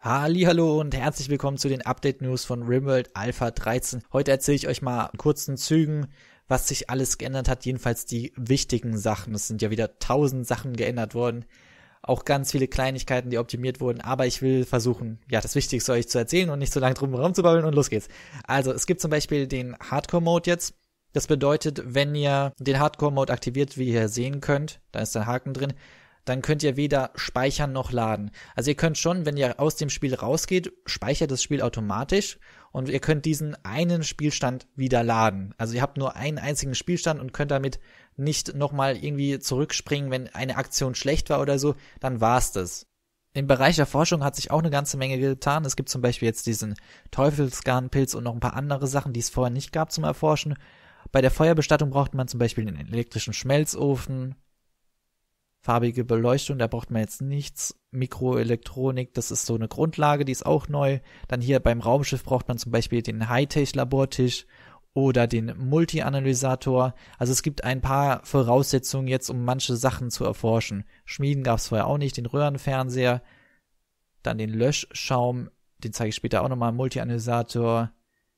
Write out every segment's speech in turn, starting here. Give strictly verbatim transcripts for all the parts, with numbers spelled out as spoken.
Hallihallo und herzlich willkommen zu den Update-News von RimWorld Alpha dreizehn. Heute erzähle ich euch mal in kurzen Zügen, was sich alles geändert hat, jedenfalls die wichtigen Sachen. Es sind ja wieder tausend Sachen geändert worden, auch ganz viele Kleinigkeiten, die optimiert wurden, aber ich will versuchen, ja, das Wichtigste euch zu erzählen und nicht so lange drum herum zu babbeln und los geht's. Also, es gibt zum Beispiel den Hardcore-Mode jetzt. Das bedeutet, wenn ihr den Hardcore-Mode aktiviert, wie ihr sehen könnt, da ist ein Haken drin, dann könnt ihr weder speichern noch laden. Also ihr könnt schon, wenn ihr aus dem Spiel rausgeht, speichert das Spiel automatisch und ihr könnt diesen einen Spielstand wieder laden. Also ihr habt nur einen einzigen Spielstand und könnt damit nicht nochmal irgendwie zurückspringen, wenn eine Aktion schlecht war oder so, dann war's das. Im Bereich der Forschung hat sich auch eine ganze Menge getan. Es gibt zum Beispiel jetzt diesen Teufelsgarnpilz und noch ein paar andere Sachen, die es vorher nicht gab zum Erforschen. Bei der Feuerbestattung braucht man zum Beispiel einen elektrischen Schmelzofen, farbige Beleuchtung, da braucht man jetzt nichts. Mikroelektronik, das ist so eine Grundlage, die ist auch neu. Dann hier beim Raumschiff braucht man zum Beispiel den Hightech-Labortisch oder den Multi-Analysator. Also es gibt ein paar Voraussetzungen jetzt, um manche Sachen zu erforschen. Schmieden gab es vorher auch nicht, den Röhrenfernseher, dann den Löschschaum, den zeige ich später auch nochmal, Multi-Analysator.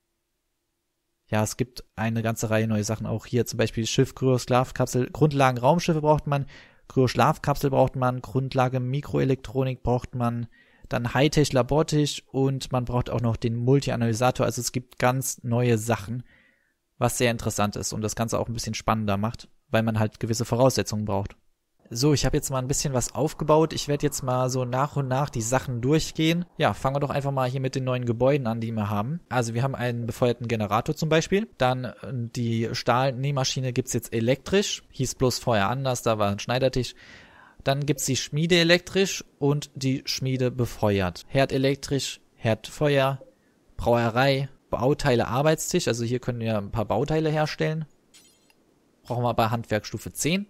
Ja, es gibt eine ganze Reihe neue Sachen, auch hier zum Beispiel Schiff, Kryo-Schlafkapsel, Grundlagen Raumschiffe braucht man, Kryo-Schlafkapsel braucht man, Grundlage Mikroelektronik braucht man, dann Hightech-Labortisch und man braucht auch noch den Multi-Analysator. Also es gibt ganz neue Sachen, was sehr interessant ist und das Ganze auch ein bisschen spannender macht, weil man halt gewisse Voraussetzungen braucht. So, ich habe jetzt mal ein bisschen was aufgebaut. Ich werde jetzt mal so nach und nach die Sachen durchgehen. Ja, fangen wir doch einfach mal hier mit den neuen Gebäuden an, die wir haben. Also wir haben einen befeuerten Generator zum Beispiel. Dann die Stahlnähmaschine gibt's jetzt elektrisch. Hieß bloß vorher anders, da war ein Schneidertisch. Dann gibt's die Schmiede elektrisch und die Schmiede befeuert. Herd elektrisch, Herd Feuer, Brauerei, Bauteile Arbeitstisch. Also hier können wir ein paar Bauteile herstellen. Brauchen wir bei Handwerkstufe zehn.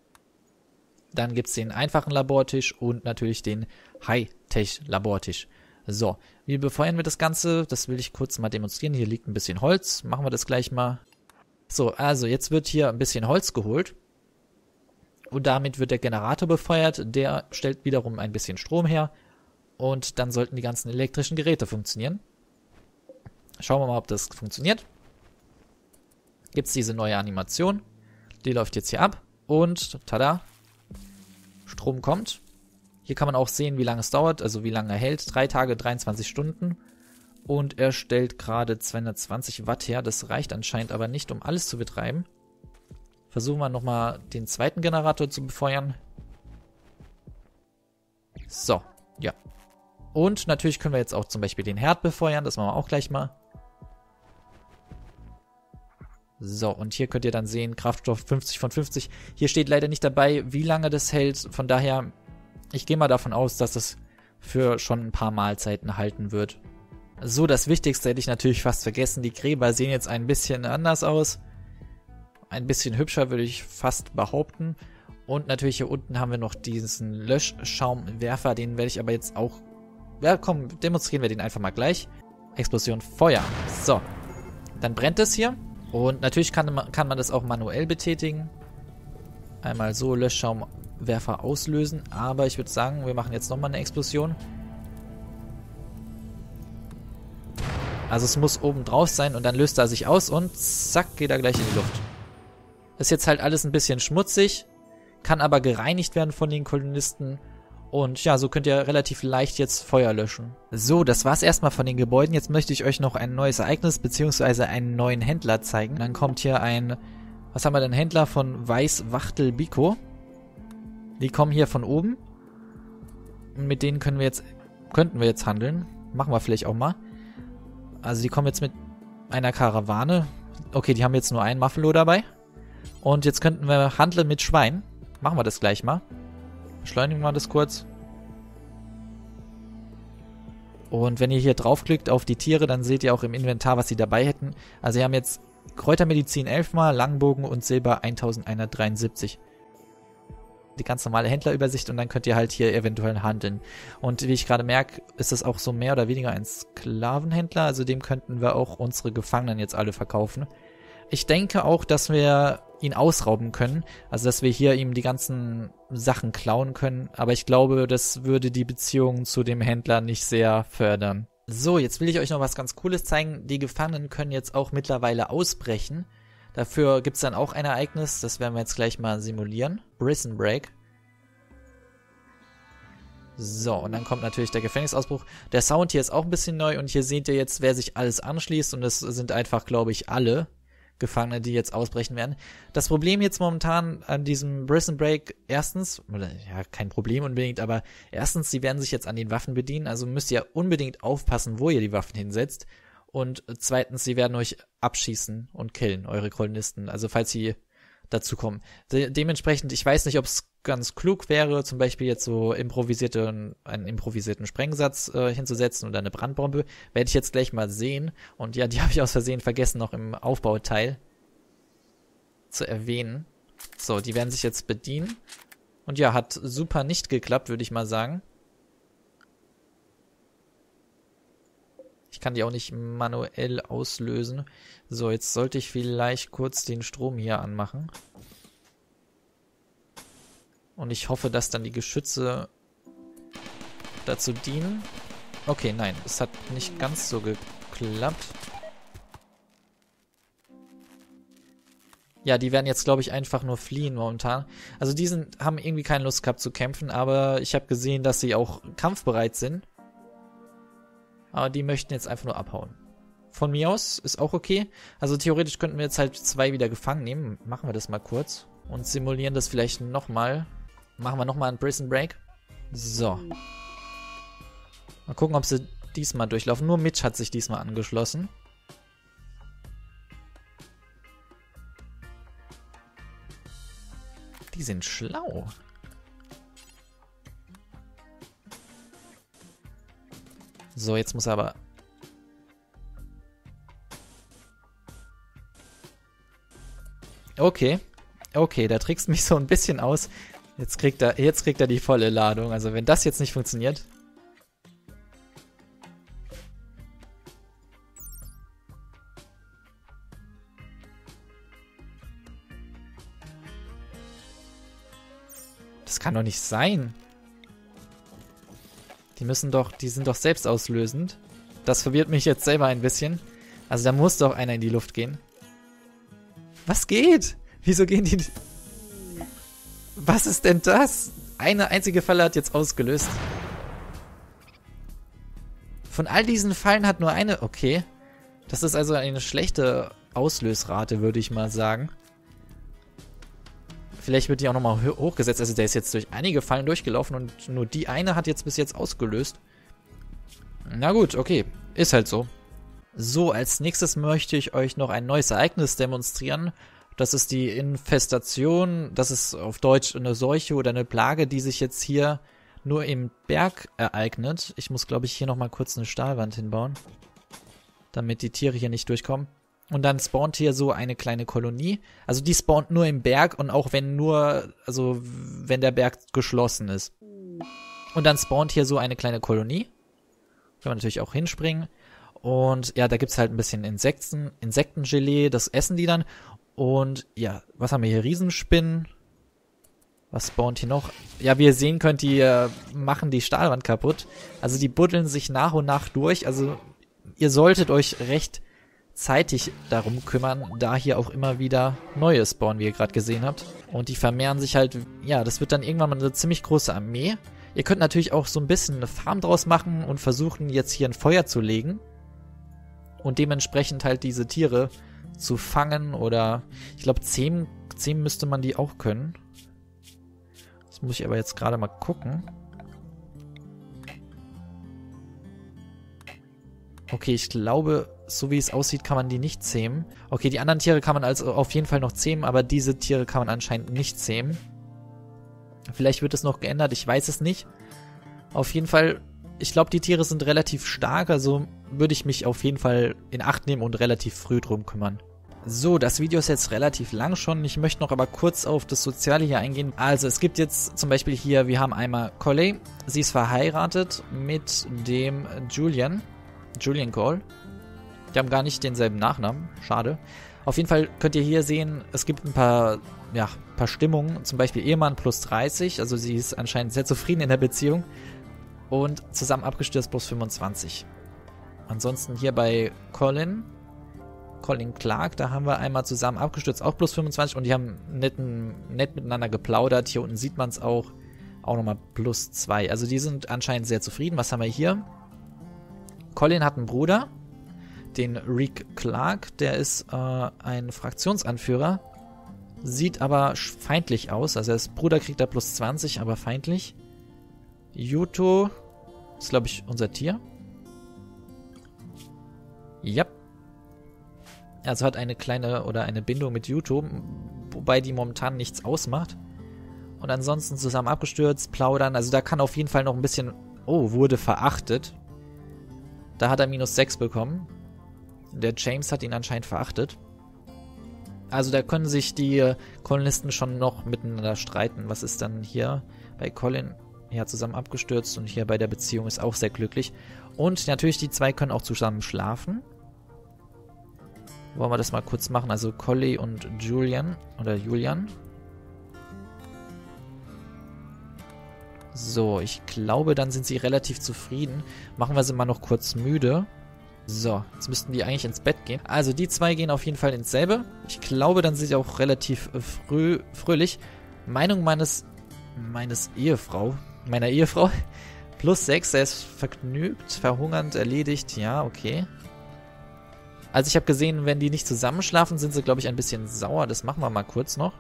Dann gibt's den einfachen Labortisch und natürlich den Hightech-Labortisch. So, wie befeuern wir das Ganze? Das will ich kurz mal demonstrieren. Hier liegt ein bisschen Holz. Machen wir das gleich mal. So, also jetzt wird hier ein bisschen Holz geholt. Und damit wird der Generator befeuert. Der stellt wiederum ein bisschen Strom her. Und dann sollten die ganzen elektrischen Geräte funktionieren. Schauen wir mal, ob das funktioniert. Gibt's diese neue Animation. Die läuft jetzt hier ab. Und, tada, Strom kommt. Hier kann man auch sehen, wie lange es dauert, also wie lange er hält. Drei Tage, dreiundzwanzig Stunden. Und er stellt gerade zweihundertzwanzig Watt her. Das reicht anscheinend aber nicht, um alles zu betreiben. Versuchen wir nochmal den zweiten Generator zu befeuern. So, ja. Und natürlich können wir jetzt auch zum Beispiel den Herd befeuern. Das machen wir auch gleich mal. So, und hier könnt ihr dann sehen, Kraftstoff fünfzig von fünfzig. Hier steht leider nicht dabei, wie lange das hält. Von daher, ich gehe mal davon aus, dass es für schon ein paar Mahlzeiten halten wird. So, das Wichtigste hätte ich natürlich fast vergessen. Die Gräber sehen jetzt ein bisschen anders aus. Ein bisschen hübscher, würde ich fast behaupten. Und natürlich hier unten haben wir noch diesen Löschschaumwerfer. Den werde ich aber jetzt auch... Ja, komm, demonstrieren wir den einfach mal gleich. Explosion, Feuer. So, dann brennt es hier. Und natürlich kann man, kann man das auch manuell betätigen. Einmal so Löschschaumwerfer auslösen. Aber ich würde sagen, wir machen jetzt nochmal eine Explosion. Also es muss oben drauf sein und dann löst er sich aus und zack, geht er gleich in die Luft. Ist jetzt halt alles ein bisschen schmutzig. Kann aber gereinigt werden von den Kolonisten. Und ja, so könnt ihr relativ leicht jetzt Feuer löschen. So, das war's erstmal von den Gebäuden. Jetzt möchte ich euch noch ein neues Ereignis bzw. einen neuen Händler zeigen. Dann kommt hier ein, was haben wir denn, Händler von Weißwachtel Biko. Die kommen hier von oben. Und mit denen können wir jetzt, könnten wir jetzt handeln. Machen wir vielleicht auch mal. Also die kommen jetzt mit einer Karawane. Okay, die haben jetzt nur einen Muffalo dabei. Und jetzt könnten wir handeln mit Schwein. Machen wir das gleich mal. Beschleunigen wir das kurz. Und wenn ihr hier draufklickt auf die Tiere, dann seht ihr auch im Inventar, was sie dabei hätten. Also sie haben jetzt Kräutermedizin elf mal, Langbogen und Silber eintausendeinhundertdreiundsiebzig. Die ganz normale Händlerübersicht und dann könnt ihr halt hier eventuell handeln. Und wie ich gerade merke, ist das auch so mehr oder weniger ein Sklavenhändler. Also dem könnten wir auch unsere Gefangenen jetzt alle verkaufen. Ich denke auch, dass wir ihn ausrauben können. Also, dass wir hier ihm die ganzen Sachen klauen können. Aber ich glaube, das würde die Beziehung zu dem Händler nicht sehr fördern. So, jetzt will ich euch noch was ganz Cooles zeigen. Die Gefangenen können jetzt auch mittlerweile ausbrechen. Dafür gibt es dann auch ein Ereignis. Das werden wir jetzt gleich mal simulieren. Prison Break. So, und dann kommt natürlich der Gefängnisausbruch. Der Sound hier ist auch ein bisschen neu. Und hier seht ihr jetzt, wer sich alles anschließt. Und das sind einfach, glaube ich, alle Gefangene, die jetzt ausbrechen werden. Das Problem jetzt momentan an diesem Prison Break, erstens, oder ja, kein Problem unbedingt, aber erstens, sie werden sich jetzt an den Waffen bedienen, also müsst ihr unbedingt aufpassen, wo ihr die Waffen hinsetzt. Und zweitens, sie werden euch abschießen und killen, eure Kolonisten, also falls sie dazu kommen. De- dementsprechend, ich weiß nicht, ob es ganz klug wäre, zum Beispiel jetzt so improvisierte, einen improvisierten Sprengsatz äh, hinzusetzen oder eine Brandbombe. Werde ich jetzt gleich mal sehen. Und ja, die habe ich aus Versehen vergessen, noch im Aufbauteil zu erwähnen. So, die werden sich jetzt bedienen. Und ja, hat super nicht geklappt, würde ich mal sagen. Ich kann die auch nicht manuell auslösen. So, jetzt sollte ich vielleicht kurz den Strom hier anmachen. Und ich hoffe, dass dann die Geschütze dazu dienen. Okay, nein, es hat nicht ganz so geklappt. Ja, die werden jetzt, glaube ich, einfach nur fliehen momentan. Also die sind, haben irgendwie keine Lust gehabt zu kämpfen, aber ich habe gesehen, dass sie auch kampfbereit sind. Aber die möchten jetzt einfach nur abhauen. Von mir aus ist auch okay. Also theoretisch könnten wir jetzt halt zwei wieder gefangen nehmen. Machen wir das mal kurz. Und simulieren das vielleicht nochmal. Machen wir nochmal einen Prison Break. So. Mal gucken, ob sie diesmal durchlaufen. Nur Mitch hat sich diesmal angeschlossen. Die sind schlau. So, jetzt muss er aber... Okay. Okay, da trickst mich so ein bisschen aus. Jetzt kriegt er, jetzt kriegt er die volle Ladung. Also wenn das jetzt nicht funktioniert... Das kann doch nicht sein. Die müssen doch, die sind doch selbst auslösend. Das verwirrt mich jetzt selber ein bisschen. Also da muss doch einer in die Luft gehen. Was geht? Wieso gehen die... Was ist denn das? Eine einzige Falle hat jetzt ausgelöst. Von all diesen Fallen hat nur eine... Okay. Das ist also eine schlechte Auslösrate, würde ich mal sagen. Vielleicht wird die auch nochmal hochgesetzt. Also der ist jetzt durch einige Fallen durchgelaufen und nur die eine hat jetzt bis jetzt ausgelöst. Na gut, okay. Ist halt so. So, als nächstes möchte ich euch noch ein neues Ereignis demonstrieren. Das ist die Infestation. Das ist auf Deutsch eine Seuche oder eine Plage, die sich jetzt hier nur im Berg ereignet. Ich muss, glaube ich, hier nochmal kurz eine Stahlwand hinbauen, damit die Tiere hier nicht durchkommen. Und dann spawnt hier so eine kleine Kolonie. Also die spawnt nur im Berg und auch wenn nur, also wenn der Berg geschlossen ist. Und dann spawnt hier so eine kleine Kolonie. Kann man natürlich auch hinspringen. Und ja, da gibt's halt ein bisschen Insekten, Insektengelee, das essen die dann. Und ja, was haben wir hier? Riesenspinnen. Was spawnt hier noch? Ja, wie ihr sehen könnt, die äh, machen die Stahlwand kaputt. Also die buddeln sich nach und nach durch. Also ihr solltet euch recht zeitig darum kümmern, da hier auch immer wieder neue spawnen, wie ihr gerade gesehen habt. Und die vermehren sich halt, ja, das wird dann irgendwann mal eine ziemlich große Armee. Ihr könnt natürlich auch so ein bisschen eine Farm draus machen und versuchen jetzt hier ein Feuer zu legen. Und dementsprechend halt diese Tiere zu fangen oder, ich glaube, zähmen, zähmen müsste man die auch können. Das muss ich aber jetzt gerade mal gucken. Okay, ich glaube, so wie es aussieht, kann man die nicht zähmen. Okay, die anderen Tiere kann man also auf jeden Fall noch zähmen, aber diese Tiere kann man anscheinend nicht zähmen. Vielleicht wird es noch geändert, ich weiß es nicht. Auf jeden Fall, ich glaube, die Tiere sind relativ stark, also würde ich mich auf jeden Fall in Acht nehmen und relativ früh drum kümmern. So, das Video ist jetzt relativ lang schon. Ich möchte noch aber kurz auf das Soziale hier eingehen. Also, es gibt jetzt zum Beispiel hier, wir haben einmal Colley. Sie ist verheiratet mit dem Julian. Julian Cole. Die haben gar nicht denselben Nachnamen. Schade. Auf jeden Fall könnt ihr hier sehen, es gibt ein paar, ja, paar Stimmungen. Zum Beispiel Ehemann plus dreißig, also sie ist anscheinend sehr zufrieden in der Beziehung. Und zusammen abgestürzt plus fünfundzwanzig. Ansonsten hier bei Colin, Colin Clark, da haben wir einmal zusammen abgestürzt, auch plus fünfundzwanzig. Und die haben netten, nett miteinander geplaudert. Hier unten sieht man es auch, auch nochmal plus zwei. Also die sind anscheinend sehr zufrieden. Was haben wir hier? Colin hat einen Bruder, den Reek Clark, der ist äh, ein Fraktionsanführer, sieht aber feindlich aus. Also das Bruder kriegt da plus zwanzig, aber feindlich. Yuto ist, glaube ich, unser Tier. Ja. Also hat eine kleine oder eine Bindung mit Yuto, wobei die momentan nichts ausmacht. Und ansonsten zusammen abgestürzt, plaudern. Also da kann auf jeden Fall noch ein bisschen... Oh, wurde verachtet. Da hat er minus sechs bekommen. Der James hat ihn anscheinend verachtet. Also da können sich die Kolonisten schon noch miteinander streiten. Was ist dann hier bei Colin? Ja, zusammen abgestürzt und hier bei der Beziehung ist auch sehr glücklich. Und natürlich, die zwei können auch zusammen schlafen. Wollen wir das mal kurz machen? Also Collie und Julian oder Julian. So, ich glaube, dann sind sie relativ zufrieden. Machen wir sie mal noch kurz müde. So, jetzt müssten die eigentlich ins Bett gehen. Also die zwei gehen auf jeden Fall ins selbe. Ich glaube, dann sind sie auch relativ früh, fröhlich. Meinung meines, meines Ehefrau, meiner Ehefrau. Plus sechs, er ist vergnügt, verhungernd, erledigt. Ja, okay. Also ich habe gesehen, wenn die nicht zusammenschlafen, sind sie, glaube ich, ein bisschen sauer. Das machen wir mal kurz noch.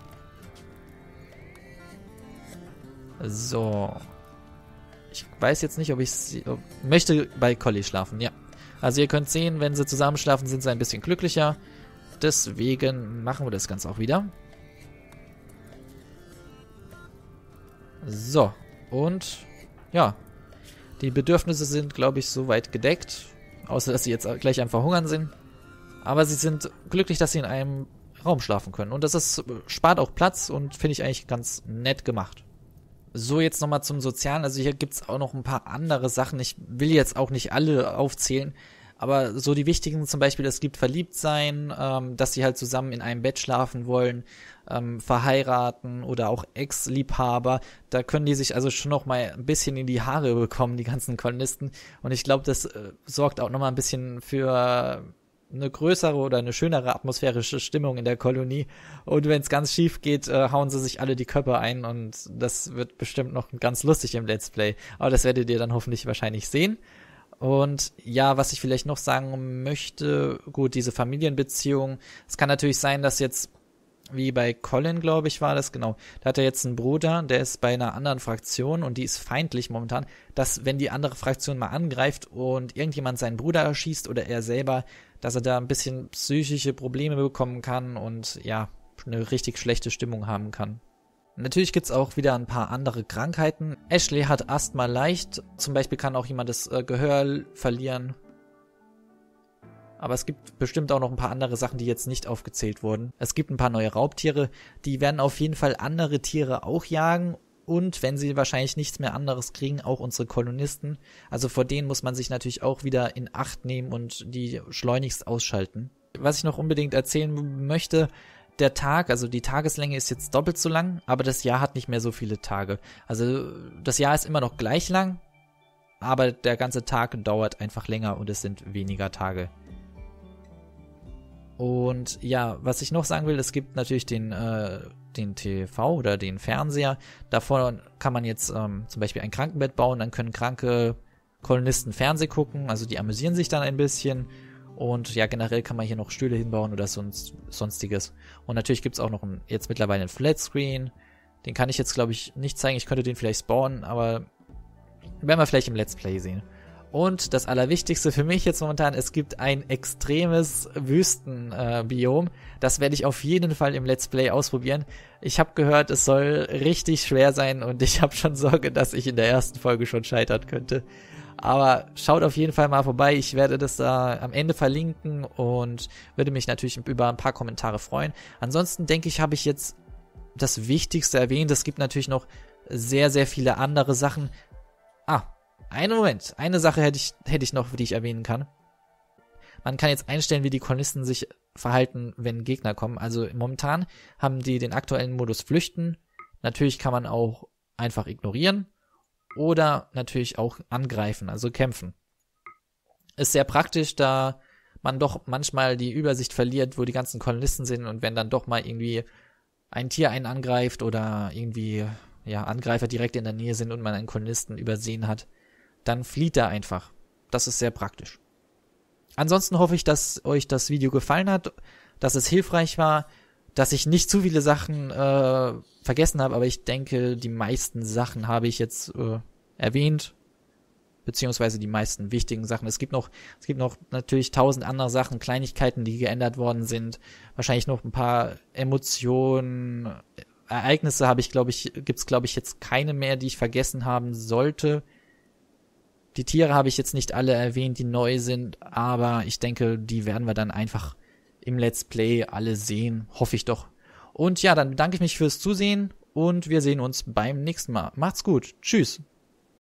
So. Ich weiß jetzt nicht, ob ich sie... Ob, möchte bei Collie schlafen, ja. Also ihr könnt sehen, wenn sie zusammen schlafen, sind sie ein bisschen glücklicher. Deswegen machen wir das Ganze auch wieder. So. Und, ja. Die Bedürfnisse sind, glaube ich, soweit gedeckt. Außer, dass sie jetzt gleich am Verhungern sind. Aber sie sind glücklich, dass sie in einem Raum schlafen können. Und das ist, spart auch Platz und finde ich eigentlich ganz nett gemacht. So, jetzt nochmal zum Sozialen. Also hier gibt es auch noch ein paar andere Sachen. Ich will jetzt auch nicht alle aufzählen. Aber so die wichtigen zum Beispiel, es gibt Verliebtsein, ähm, dass sie halt zusammen in einem Bett schlafen wollen, ähm, verheiraten oder auch Ex-Liebhaber. Da können die sich also schon noch mal ein bisschen in die Haare bekommen, die ganzen Kolonisten. Und ich glaube, das äh, sorgt auch noch mal ein bisschen für eine größere oder eine schönere atmosphärische Stimmung in der Kolonie. Und wenn es ganz schief geht, äh, hauen sie sich alle die Köpfe ein und das wird bestimmt noch ganz lustig im Let's Play. Aber das werdet ihr dann hoffentlich wahrscheinlich sehen. Und ja, was ich vielleicht noch sagen möchte, gut, diese Familienbeziehung. Es kann natürlich sein, dass jetzt, wie bei Colin, glaube ich, war das, genau, da hat er jetzt einen Bruder, der ist bei einer anderen Fraktion und die ist feindlich momentan, dass wenn die andere Fraktion mal angreift und irgendjemand seinen Bruder erschießt oder er selber, dass er da ein bisschen psychische Probleme bekommen kann und ja, eine richtig schlechte Stimmung haben kann. Natürlich gibt's auch wieder ein paar andere Krankheiten. Ashley hat Asthma leicht. Zum Beispiel kann auch jemand das äh, Gehör verlieren. Aber es gibt bestimmt auch noch ein paar andere Sachen, die jetzt nicht aufgezählt wurden. Es gibt ein paar neue Raubtiere. Die werden auf jeden Fall andere Tiere auch jagen. Und wenn sie wahrscheinlich nichts mehr anderes kriegen, auch unsere Kolonisten. Also vor denen muss man sich natürlich auch wieder in Acht nehmen und die schleunigst ausschalten. Was ich noch unbedingt erzählen möchte... Der Tag, also die Tageslänge ist jetzt doppelt so lang, aber das Jahr hat nicht mehr so viele Tage. Also das Jahr ist immer noch gleich lang, aber der ganze Tag dauert einfach länger und es sind weniger Tage. Und ja, was ich noch sagen will, es gibt natürlich den, äh, den T V oder den Fernseher. Davor kann man jetzt ähm, zum Beispiel ein Krankenbett bauen, dann können kranke Kolonisten Fernseh gucken, also die amüsieren sich dann ein bisschen. Und ja, generell kann man hier noch Stühle hinbauen oder sonst, sonstiges. Und natürlich gibt es auch noch einen, jetzt mittlerweile einen Flatscreen. Den kann ich jetzt, glaube ich, nicht zeigen. Ich könnte den vielleicht spawnen, aber werden wir vielleicht im Let's Play sehen. Und das Allerwichtigste für mich jetzt momentan, es gibt ein extremes Wüstenbiom. Äh, das werde ich auf jeden Fall im Let's Play ausprobieren. Ich habe gehört, es soll richtig schwer sein und ich habe schon Sorge, dass ich in der ersten Folge schon scheitern könnte. Aber schaut auf jeden Fall mal vorbei. Ich werde das da am Ende verlinken und würde mich natürlich über ein paar Kommentare freuen. Ansonsten denke ich, habe ich jetzt das Wichtigste erwähnt. Es gibt natürlich noch sehr, sehr viele andere Sachen. Ah, einen Moment. Eine Sache hätte ich, hätte ich noch, die ich erwähnen kann. man kann jetzt einstellen, wie die Kolonisten sich verhalten, wenn Gegner kommen. Also momentan haben die den aktuellen Modus Flüchten. Natürlich kann man auch einfach ignorieren oder natürlich auch angreifen, also kämpfen. Ist sehr praktisch, da man doch manchmal die Übersicht verliert, wo die ganzen Kolonisten sind, und wenn dann doch mal irgendwie ein Tier einen angreift oder irgendwie ja Angreifer direkt in der Nähe sind und man einen Kolonisten übersehen hat, dann flieht er einfach. Das ist sehr praktisch. Ansonsten hoffe ich, dass euch das Video gefallen hat, dass es hilfreich war, dass ich nicht zu viele Sachen äh, vergessen habe, aber ich denke, die meisten Sachen habe ich jetzt äh, erwähnt, beziehungsweise die meisten wichtigen Sachen. Es gibt noch, es gibt noch natürlich tausend andere Sachen, Kleinigkeiten, die geändert worden sind. Wahrscheinlich noch ein paar Emotionen, Ereignisse habe ich, glaube ich, gibt's glaube ich jetzt keine mehr, die ich vergessen haben sollte. Die Tiere habe ich jetzt nicht alle erwähnt, die neu sind, aber ich denke, die werden wir dann einfach im Let's Play alle sehen, hoffe ich doch. Und ja, dann bedanke ich mich fürs Zusehen und wir sehen uns beim nächsten Mal. Macht's gut, tschüss.